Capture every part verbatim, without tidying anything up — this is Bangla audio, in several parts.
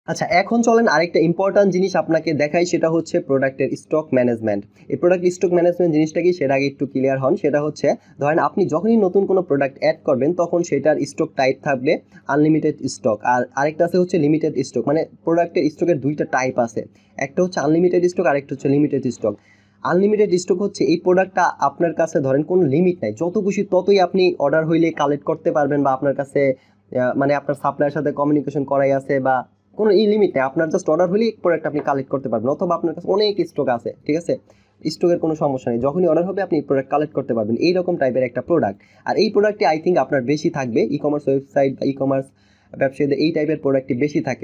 আচ্ছা, এখন চলেন আরেকটা ইম্পর্টেন্ট জিনিস আপনাকে দেখাই, সেটা হচ্ছে প্রোডাক্টের স্টক ম্যানেজমেন্ট। এই প্রোডাক্ট স্টক ম্যানেজমেন্ট জিনিসটা কি সেটা আগে একটু ক্লিয়ার হন। সেটা হচ্ছে ধরেন আপনি যখনই নতুন কোনো প্রোডাক্ট অ্যাড করবেন তখন সেটার স্টক টাইপ থাকবে আনলিমিটেড স্টক, আর আরেকটা আছে হচ্ছে লিমিটেড স্টক। মানে প্রোডাক্টের স্টকের দুইটা টাইপ আছে, একটা হচ্ছে আনলিমিটেড স্টক আর একটা হচ্ছে লিমিটেড স্টক। আনলিমিটেড স্টক হচ্ছে এই প্রোডাক্টটা আপনার কাছে ধরেন কোনো লিমিট নাই, যত খুশি ততই আপনি অর্ডার হইলে কালেক্ট করতে পারবেন, বা আপনার কাছে আহ, মানে আপনার সাপ্লাইয়ের সাথে কমিউনিকেশন করাই আছে, বা কোনো ই লিমিট নেই, আপনার জাস্ট অর্ডার হলেই প্রোডাক্ট আপনি কালেক্ট করতে পারবেন, অথবা আপনার কাছে অনেক স্টক আছে, ঠিক আছে, স্টকের কোনো সমস্যা নেই, যখনই অর্ডার হবে আপনি প্রোডাক্ট কালেক্ট করতে পারবেন, এইরকম টাইপের একটা প্রোডাক্ট। আর এই প্রোডাক্টটি আই থিঙ্ক আপনার বেশি থাকবে, ই কমার্স ওয়েবসাইট বা ই কমার্স ব্যবসায়ীদের এই টাইপের প্রোডাক্টটি বেশি থাকে।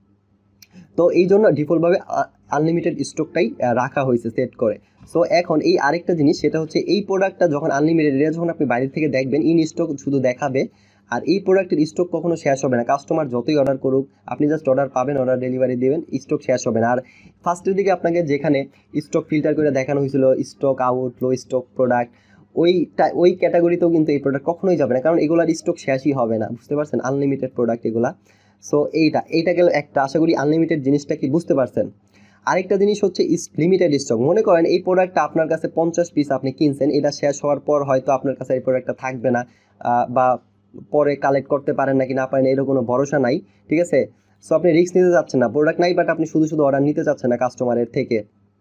তো এই জন্য ডিফল্টভাবে আনলিমিটেড স্টকটাই রাখা হয়েছে সেট করে। সো এখন এই আরেকটা জিনিস, সেটা হচ্ছে এই প্রোডাক্টটা যখন আনলিমিটেড, এটা যখন আপনি বাইরে থেকে দেখবেন ইন স্টক শুধু দেখাবে, আর এই প্রোডাক্টের স্টক কখনো শেষ হবে না, কাস্টমার যতই অর্ডার করুক আপনি জাস্ট অর্ডার পাবেন, অর্ডার ডেলিভারি দেবেন, স্টক শেষ হবে না। আর ফার্স্টের দিকে আপনাকে যেখানে স্টক ফিল্টার করে দেখানো হয়েছিল stock out, low stock product, ওইটা ওই ক্যাটাগরিতেও কিন্তু এই প্রোডাক্ট কখনোই যাবে না, কারণ এগুলার স্টক শেষই হবে না, বুঝতে পারছেন, আনলিমিটেড প্রোডাক্ট এগুলা। সো এইটা এইটা গেল একটা, আশা করি আনলিমিটেড জিনিসটা কি বুঝতে পারছেন। আরেকটা জিনিস হচ্ছে লিমিটেড স্টক। মনে করেন এই প্রোডাক্টটা আপনার কাছে পঞ্চাশ পিস আপনি কিনছেন, এটা শেষ হওয়ার পর হয়তো আপনার কাছে এই প্রোডাক্টটা থাকবে না, বা পরে কালেক্ট করতে পারেন নাকি না পারেন এর কোনো ভরসা নাই, ঠিক আছে। সো আপনি রিস্ক নিতে চাচ্ছেন না, প্রোডাক্ট নাই বাট আপনি শুধু শুধু অর্ডার নিতে চাচ্ছেন না কাস্টমারের থেকে,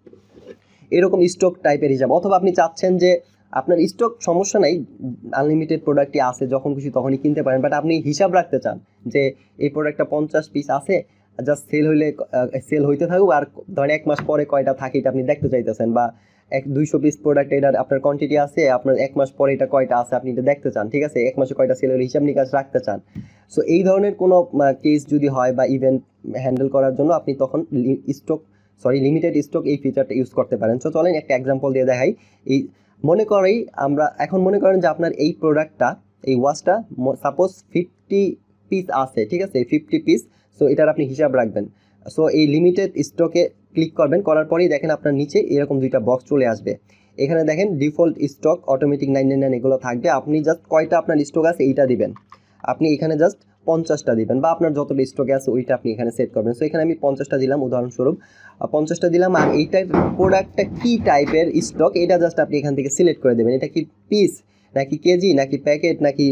এরকম স্টক টাইপের হিসাব। অথবা আপনি চাচ্ছেন যে আপনার স্টক সমস্যা নাই, আনলিমিটেড প্রোডাক্টই আছে, যখন খুশি তখনই কিনতে পারেন, বাট আপনি হিসাব রাখতে চান যে এই প্রোডাক্টটা পঞ্চাশ পিস আছে, জাস্ট সেল হইলে সেল হইতে থাকুক, আর ধরেন এক মাস পরে কয়টা থাকে এটা আপনি দেখতে চাইতেছেন, বা এক দুইশো পিস প্রোডাক্ট এটার আপনার কোয়ান্টিটি আছে, আপনার এক মাস পরে এটা কয়টা আছে আপনি এটা দেখতে চান, ঠিক আছে, এক মাসে কয়টা সেল হলে হিসাব নিকাশ রাখতে চান। সো এই ধরনের কোনো কেস যদি হয় বা ইভেন্ট হ্যান্ডেল করার জন্য আপনি তখন স্টক সরি লিমিটেড স্টক এই ফিচারটা ইউজ করতে পারেন। সো চলেন একটা এক্সাম্পল দিয়ে দেখাই। এই মনে করেই আমরা এখন মনে করেন যে আপনার এই প্রোডাক্টটা, এই ওয়াচটা সাপোজ ফিফটি পিস আছে, ঠিক আছে, ফিফটি পিস। সো এটার আপনি হিসাব রাখবেন। সো এই লিমিটেড স্টকে ক্লিক করবেন, করার পরেই দেখেন আপনার নিচে এরকম দুইটা বক্স চলে আসবে। এখানে দেখেন default stock, automatic nine nine nine এগুলো থাকবে, আপনি জাস্ট কয়টা আপনার স্টক আছে এইটা দিবেন, আপনি এখানে জাস্ট পঞ্চাশটা দিবেন, বা আপনার যতটা স্টকে আছে ওইটা আপনি এখানে সেট করবেন। সো এখানে আমি পঞ্চাশটা দিলাম উদাহরণস্বরূপ, পঞ্চাশটা দিলাম। আর এইটার প্রোডাক্টটা কী টাইপের স্টক এটা জাস্ট আপনি এখান থেকে সিলেক্ট করে দেবেন, এটা কি পিস নাকি কেজি নাকি প্যাকেট নাকি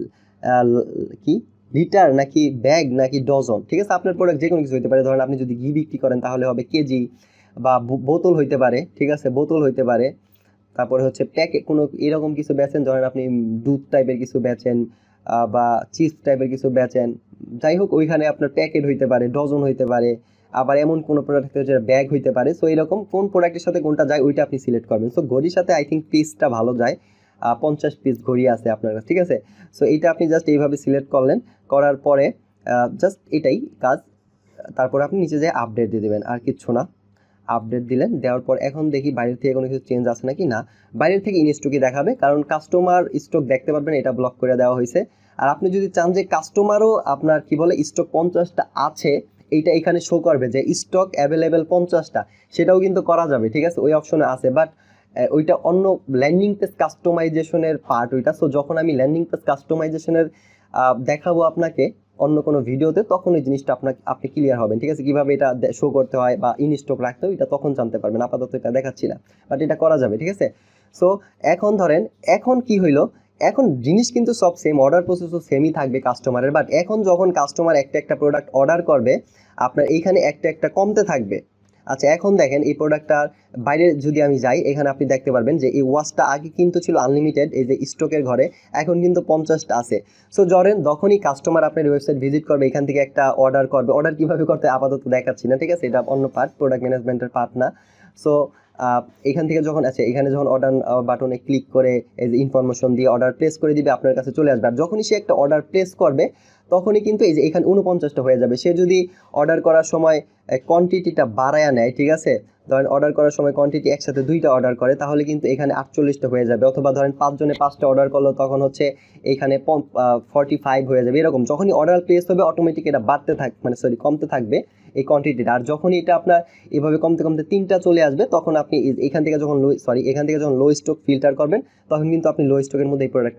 কি লিটার নাকি ব্যাগ নাকি ডজন, ঠিক আছে, আপনার প্রোডাক্ট যে কোনো কিছু হতে পারে। ধরেন আপনি যদি ঘি বিক্রি করেন তাহলে হবে কেজি, বা বোতল হইতে পারে, ঠিক আছে, বোতল হইতে পারে। তারপরে হচ্ছে প্যাকেট কোনো এরকম কিছু বেচেন, ধরেন আপনি দুধ টাইপের কিছু বেচেন, বা চিজ টাইপের কিছু বেচেন, যাই হোক ওইখানে আপনার প্যাকেট হইতে পারে, ডজন হইতে পারে, আবার এমন কোনো প্রোডাক্ট হচ্ছে ব্যাগ হইতে পারে। সো এরকম কোন প্রোডাক্টের সাথে কোনটা যায় ওইটা আপনি সিলেক্ট করবেন। সো ঘড়ির সাথে আই থিঙ্ক পিসটা ভালো যায়, পঞ্চাশ পিস ঘড়ি আছে আপনার কাছে, ঠিক আছে। সো এইটা আপনি জাস্ট এইভাবে সিলেক্ট করলেন, করার পরে জাস্ট এটাই কাজ। তারপরে আপনি নিচে যেয়ে আপডেট দিয়ে দেবেন, আর কিচ্ছু না। আপডেট দিলেন, দেওয়ার পর এখন দেখি বাইরের থেকে কোনো কিছু চেঞ্জ আছে নাকি, না বাইরের থেকে ইন স্টকই দেখাবে, কারণ কাস্টমার স্টক দেখতে পারবেন, এটা ব্লক করে দেওয়া হয়েছে। আর আপনি যদি চান যে কাস্টমারও আপনার কি বলে স্টক পঞ্চাশটা আছে এইটা এখানে শো করবে যে স্টক অ্যাভেলেবেল পঞ্চাশটা, সেটাও কিন্তু করা যাবে, ঠিক আছে, ওই অপশনে আছে। বাট ওইটা অন্য ল্যান্ডিং পেজ কাস্টমাইজেশনের পার্ট ওইটা। সো যখন আমি ল্যান্ডিং পেজ কাস্টমাইজেশনের দেখাবো আপনাকে অন্য কোনো ভিডিওতে, তখন ওই জিনিসটা আপনাকে আপনি ক্লিয়ার হবেন, ঠিক আছে, কীভাবে এটা শো করতে হয় বা ইন স্টক রাখতে হয় এটা তখন জানতে পারবেন, আপাতত এটা দেখাচ্ছি না, বাট এটা করা যাবে, ঠিক আছে। সো এখন ধরেন এখন কি হইলো, এখন জিনিস কিন্তু সব সেম, অর্ডার প্রসেসও সেমই থাকবে কাস্টমারের, বাট এখন যখন কাস্টমার একটা একটা প্রোডাক্ট অর্ডার করবে আপনার এইখানে একটা একটা কমতে থাকবে। আচ্ছা এখন দেখেন এই প্রোডাক্টটার বাইরে যদি আমি যাই, এখানে আপনি দেখতে পারবেন যে এই ওয়াচটা আগে কিন্তু ছিল আনলিমিটেড, এই যে স্টকের ঘরে এখন কিন্তু পঞ্চাশটা আছে। সো ধরেন যখনই কাস্টমার আপনার ওয়েবসাইট ভিজিট করবে এখান থেকে একটা অর্ডার করবে, অর্ডার কীভাবে করতে আপাতত দেখাচ্ছি না, ঠিক আছে, এটা অন্য পার্ট, প্রোডাক্ট ম্যানেজমেন্টের পার্ট না। সো এখান থেকে যখন আছে এখানে যখন অর্ডার বাটনে ক্লিক করে এই যে ইনফরমেশন দিয়ে অর্ডার প্লেস করে দিবে, আপনার কাছে চলে আসবে। আর যখনই সে একটা অর্ডার প্লেস করবে তখনই কিন্তু এই যে এখানে উনপঞ্চাশটা হয়ে যাবে। সে যদি অর্ডার করার সময় কোয়ান্টিটিটা বাড়ায়া নেয়, ঠিক আছে, ধরেন অর্ডার করার সময় কোয়ান্টিটি একসাথে দুইটা অর্ডার করে তাহলে কিন্তু এখানে আটচল্লিশটা হয়ে যাবে, অথবা ধরেন পাঁচজনে পাঁচটা অর্ডার করলো তখন হচ্ছে এখানে ফর্টি ফাইভ হয়ে যাবে। এরকম যখনই অর্ডার প্লেস হবে অটোমেটিক এটা বাড়তে থাক মানে সরি কমতে থাকবে এই কোয়ান্টিটিটা। আর যখনই এটা আপনার এভাবে কমতে কমতে তিনটা চলে আসবে তখন আপনি এখান থেকে যখন লো সরি এখান থেকে যখন লো স্টক ফিল্টার করবেন তখন কিন্তু আপনি লো স্টকের মধ্যে এই প্রোডাক্টটা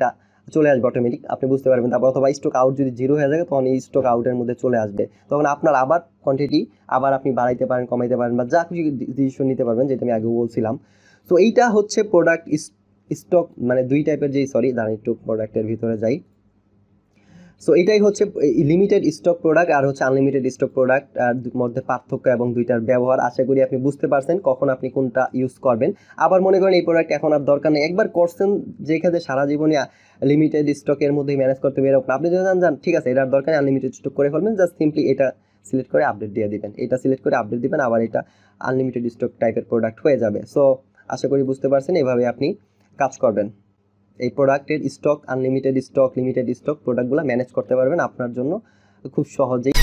চলে আসবে অটোমেটিক, আপনি বুঝতে পারবেন। তারপর অথবা স্টক আউট যদি জিরো হয়ে যায় তখন এই স্টক আউটের মধ্যে চলে আসবে, তখন আপনার আবার কোয়ান্টিটি আবার আপনি বাড়াইতে পারেন, কমাইতে পারেন, বা যা কিছু ডিসিশন নিতে পারবেন, যেটা আমি আগেও বলছিলাম। তো এইটা হচ্ছে প্রোডাক্ট স্টক, মানে দুই টাইপের, যেই সরি দাঁড়ান একটু প্রোডাক্টের ভিতরে যাই। সো এটাই হচ্ছে লিমিটেড স্টক প্রোডাক্ট আর হচ্ছে আনলিমিটেড স্টক প্রোডাক্ট আর মধ্যে পার্থক্য এবং দুইটার ব্যবহার। আশা করি আপনি বুঝতে পারছেন কখন আপনি কোনটা ইউজ করবেন। আবার মনে করেন এই প্রোডাক্ট এখন আর দরকার নেই, একবার করছেন যেখানে সারা জীবনে লিমিটেড স্টকের মধ্যে ম্যানেজ করতে হবে এরকম, আপনি যদি জান ঠিক আছে এটার দরকার নেই, আনলিমিটেড স্টক করে ফেলবেন, জাস্ট সিম্পলি এটা সিলেক্ট করে আপডেট দিয়ে দিবেন, এটা সিলেক্ট করে আপডেট দিবেন, আবার এটা আনলিমিটেড স্টক টাইপের প্রোডাক্ট হয়ে যাবে। সো আশা করি বুঝতে পারছেন, এভাবে আপনি কাজ করবেন। এই প্রোডাক্টের stock, unlimited stock, limited stock প্রোডাক্টগুলো ম্যানেজ করতে পারবেন আপনার জন্য খুব সহজেই।